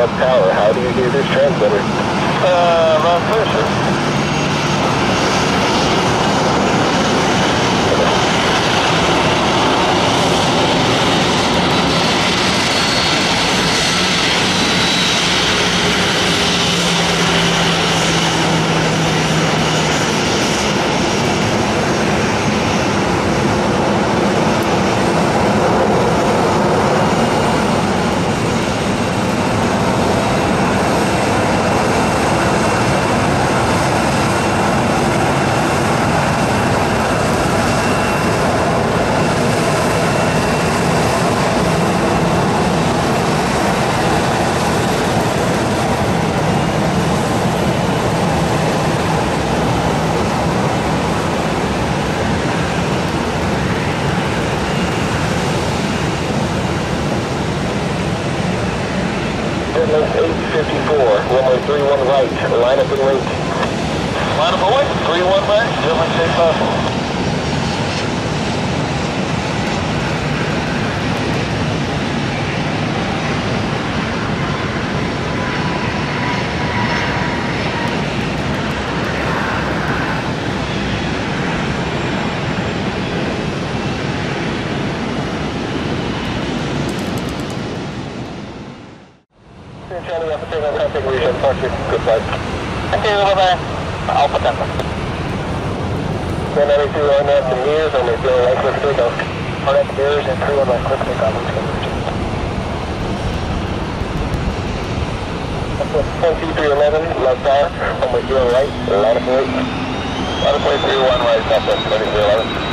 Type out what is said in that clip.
Love Tower. How do you hear this transmitter? Wrong person. 854, runway 31 right, line up and wait. Line up and wait, 31 right, gentlemen, stay possible. Charlie, Alpha Tango, contact region, Park 6, good flight. Thank you, bye-bye. Alpha Tango. 192 on that, the mirrors, only 0 right, clear for takeoff. On that, the mirrors and 3 on right, clear for takeoff, let's go. 12311, Love Tower, only 0 right, line up and wait. Line up and wait, 31 right, Southwest 2311.